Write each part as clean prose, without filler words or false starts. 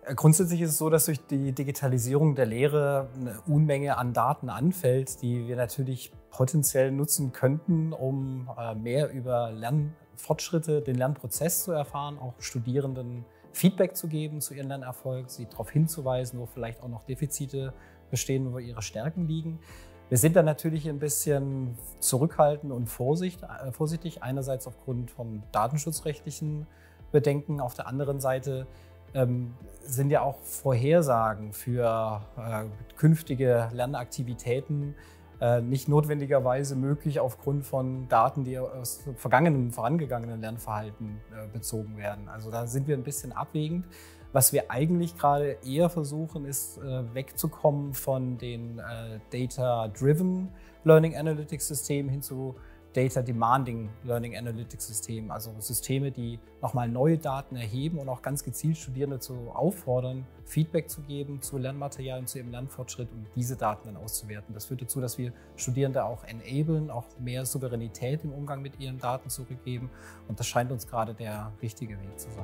Grundsätzlich ist es so, dass durch die Digitalisierung der Lehre eine Unmenge an Daten anfällt, die wir natürlich potenziell nutzen könnten, um mehr über Lernfortschritte, den Lernprozess zu erfahren, auch Studierenden Feedback zu geben zu ihrem Lernerfolg, sie darauf hinzuweisen, wo vielleicht auch noch Defizite bestehen, wo ihre Stärken liegen. Wir sind da natürlich ein bisschen zurückhaltend und vorsichtig, einerseits aufgrund von datenschutzrechtlichen Bedenken, auf der anderen Seite sind ja auch Vorhersagen für künftige Lernaktivitäten nicht notwendigerweise möglich aufgrund von Daten, die aus vorangegangenen Lernverhalten bezogen werden. Also da sind wir ein bisschen abwägend. Was wir eigentlich gerade eher versuchen, ist wegzukommen von den Data-Driven Learning Analytics Systemen hin zu Data Demanding Learning Analytics Systemen, also Systeme, die nochmal neue Daten erheben und auch ganz gezielt Studierende zu auffordern, Feedback zu geben zu Lernmaterialien, zu ihrem Lernfortschritt und diese Daten dann auszuwerten. Das führt dazu, dass wir Studierende auch enablen, auch mehr Souveränität im Umgang mit ihren Daten zurückgeben und das scheint uns gerade der richtige Weg zu sein.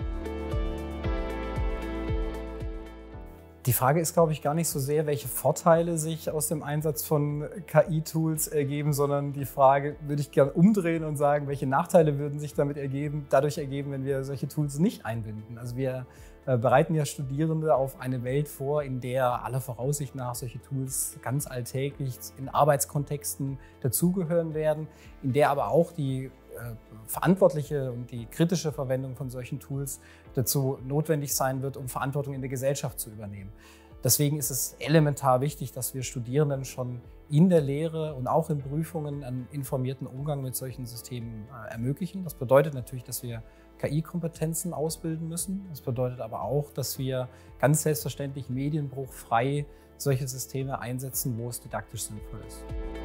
Die Frage ist, glaube ich, gar nicht so sehr, welche Vorteile sich aus dem Einsatz von KI-Tools ergeben, sondern die Frage würde ich gerne umdrehen und sagen, welche Nachteile würden sich dadurch ergeben, wenn wir solche Tools nicht einbinden. Also wir bereiten ja Studierende auf eine Welt vor, in der aller Voraussicht nach solche Tools ganz alltäglich in Arbeitskontexten dazugehören werden, in der aber auch die verantwortliche und die kritische Verwendung von solchen Tools dazu notwendig sein wird, um Verantwortung in der Gesellschaft zu übernehmen. Deswegen ist es elementar wichtig, dass wir Studierenden schon in der Lehre und auch in Prüfungen einen informierten Umgang mit solchen Systemen ermöglichen. Das bedeutet natürlich, dass wir KI-Kompetenzen ausbilden müssen. Das bedeutet aber auch, dass wir ganz selbstverständlich medienbruchfrei solche Systeme einsetzen, wo es didaktisch sinnvoll ist.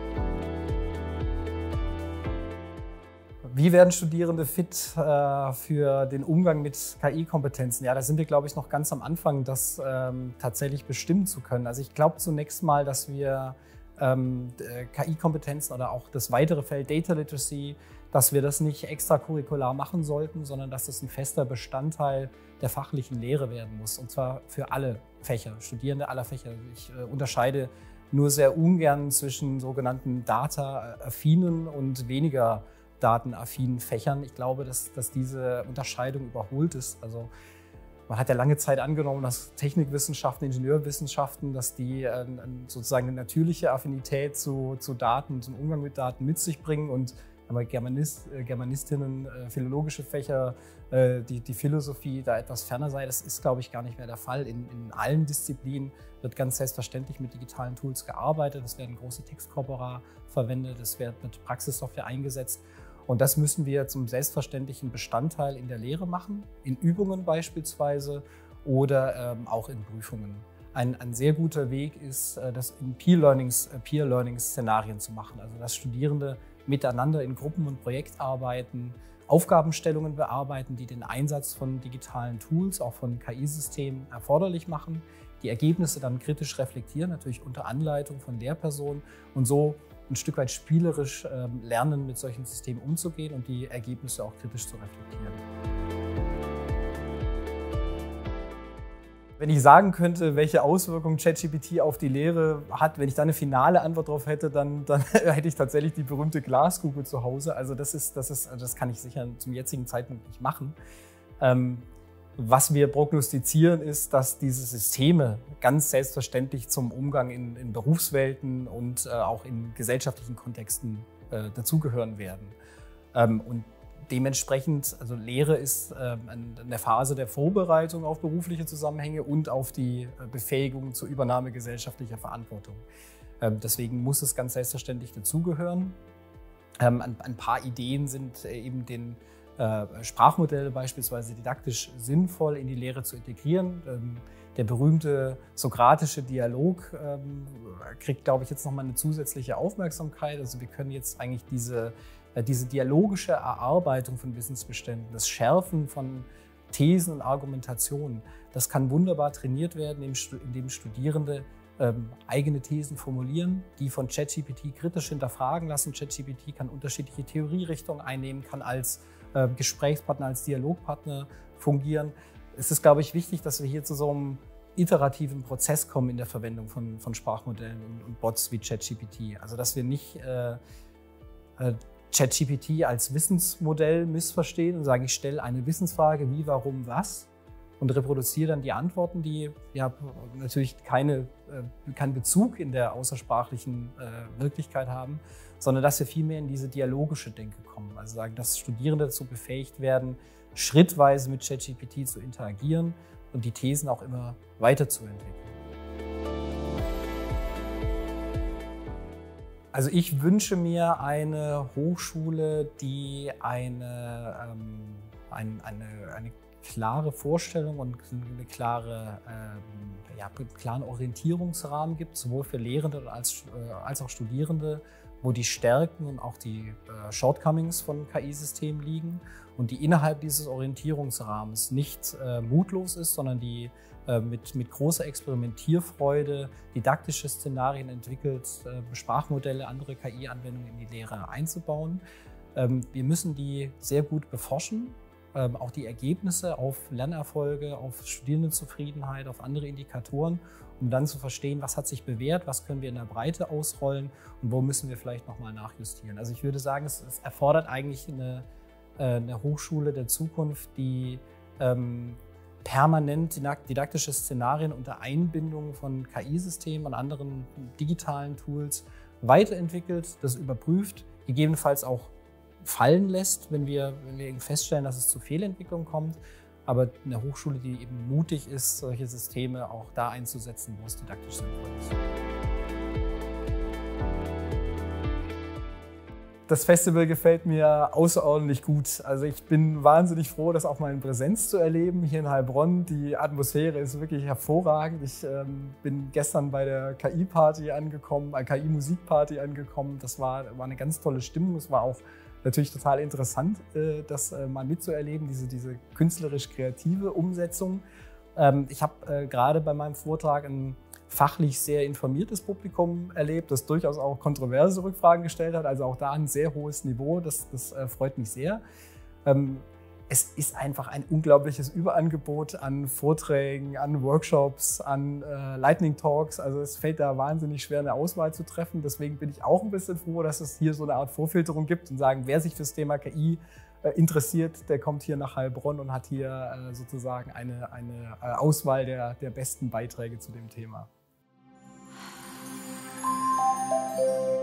Wie werden Studierende fit für den Umgang mit KI-Kompetenzen? Ja, da sind wir, glaube ich, noch ganz am Anfang, das tatsächlich bestimmen zu können. Also ich glaube zunächst mal, dass wir KI-Kompetenzen oder auch das weitere Feld Data Literacy, dass wir das nicht extracurricular machen sollten, sondern dass das ein fester Bestandteil der fachlichen Lehre werden muss. Und zwar für alle Fächer, Studierende aller Fächer. Ich unterscheide nur sehr ungern zwischen sogenannten data-affinen und weniger datenaffinen Fächern. Ich glaube, dass diese Unterscheidung überholt ist. Also man hat ja lange Zeit angenommen, dass Technikwissenschaften, Ingenieurwissenschaften, dass die sozusagen eine natürliche Affinität zu Daten, zum Umgang mit Daten mit sich bringen und Germanistinnen, philologische Fächer, die Philosophie da etwas ferner sei. Das ist, glaube ich, gar nicht mehr der Fall. In allen Disziplinen wird ganz selbstverständlich mit digitalen Tools gearbeitet. Es werden große Textkorpora verwendet, es wird mit Praxissoftware eingesetzt. Und das müssen wir zum selbstverständlichen Bestandteil in der Lehre machen, in Übungen beispielsweise oder auch in Prüfungen. Ein sehr guter Weg ist, das in Peer-Learning-Szenarien zu machen, also dass Studierende miteinander in Gruppen- und Projektarbeiten Aufgabenstellungen bearbeiten, die den Einsatz von digitalen Tools, auch von KI-Systemen erforderlich machen, die Ergebnisse dann kritisch reflektieren, natürlich unter Anleitung von Lehrpersonen und so ein Stück weit spielerisch lernen, mit solchen Systemen umzugehen und die Ergebnisse auch kritisch zu reflektieren. Wenn ich sagen könnte, welche Auswirkungen ChatGPT auf die Lehre hat, wenn ich da eine finale Antwort drauf hätte, dann hätte ich tatsächlich die berühmte Glaskugel zu Hause. Also das kann ich sicher zum jetzigen Zeitpunkt nicht machen. Was wir prognostizieren, ist, dass diese Systeme ganz selbstverständlich zum Umgang in Berufswelten und auch in gesellschaftlichen Kontexten dazugehören werden. Und dementsprechend, also Lehre ist eine Phase der Vorbereitung auf berufliche Zusammenhänge und auf die Befähigung zur Übernahme gesellschaftlicher Verantwortung. Deswegen muss es ganz selbstverständlich dazugehören. Ein paar Ideen sind eben Sprachmodelle beispielsweise didaktisch sinnvoll in die Lehre zu integrieren. Der berühmte sokratische Dialog kriegt, glaube ich, jetzt nochmal eine zusätzliche Aufmerksamkeit. Also wir können jetzt eigentlich diese dialogische Erarbeitung von Wissensbeständen, das Schärfen von Thesen und Argumentationen, das kann wunderbar trainiert werden, indem Studierende eigene Thesen formulieren, die von ChatGPT kritisch hinterfragen lassen. ChatGPT kann unterschiedliche Theorierichtungen einnehmen, kann als Gesprächspartner, als Dialogpartner fungieren. es ist, glaube ich, wichtig, dass wir hier zu so einem iterativen Prozess kommen in der Verwendung von Sprachmodellen und Bots wie ChatGPT. Also dass wir nicht ChatGPT als Wissensmodell missverstehen und sagen, ich stelle eine Wissensfrage, wie, warum, was, und reproduziere dann die Antworten, die ja natürlich keinen Bezug in der außersprachlichen Wirklichkeit haben, sondern dass wir vielmehr in diese dialogische Denke kommen. Also sagen, dass Studierende dazu befähigt werden, schrittweise mit ChatGPT zu interagieren und die Thesen auch immer weiterzuentwickeln. Also ich wünsche mir eine Hochschule, die eine klare Vorstellung und einen klaren Orientierungsrahmen gibt, sowohl für Lehrende als auch Studierende, wo die Stärken und auch die Shortcomings von KI-Systemen liegen und die innerhalb dieses Orientierungsrahmens nicht mutlos ist, sondern die mit großer Experimentierfreude didaktische Szenarien entwickelt, Sprachmodelle, andere KI-Anwendungen in die Lehre einzubauen. Wir müssen die sehr gut beforschen, auch die Ergebnisse auf Lernerfolge, auf Studierendenzufriedenheit, auf andere Indikatoren, um dann zu verstehen, was hat sich bewährt, was können wir in der Breite ausrollen und wo müssen wir vielleicht nochmal nachjustieren. Also ich würde sagen, es erfordert eigentlich eine Hochschule der Zukunft, die permanent didaktische Szenarien unter Einbindung von KI-Systemen und anderen digitalen Tools weiterentwickelt, das überprüft, gegebenenfalls auch fallen lässt, wenn wir feststellen, dass es zu Fehlentwicklungen kommt, aber eine Hochschule, die eben mutig ist, solche Systeme auch da einzusetzen, wo es didaktisch sinnvoll ist. Das Festival gefällt mir außerordentlich gut. Also ich bin wahnsinnig froh, das auch mal in Präsenz zu erleben, hier in Heilbronn. Die Atmosphäre ist wirklich hervorragend. Ich bin gestern bei der KI-Party angekommen, KI-Musikparty angekommen. Das war eine ganz tolle Stimmung. Es war auch natürlich total interessant, das mal mitzuerleben, diese künstlerisch-kreative Umsetzung. Ich habe gerade bei meinem Vortrag ein fachlich sehr informiertes Publikum erlebt, das durchaus auch kontroverse Rückfragen gestellt hat, also auch da ein sehr hohes Niveau, das freut mich sehr. Es ist einfach ein unglaubliches Überangebot an Vorträgen, an Workshops, an Lightning Talks, also es fällt da wahnsinnig schwer, eine Auswahl zu treffen, deswegen bin ich auch ein bisschen froh, dass es hier so eine Art Vorfilterung gibt und sagen, wer sich für das Thema KI interessiert, der kommt hier nach Heilbronn und hat hier sozusagen eine Auswahl der besten Beiträge zu dem Thema.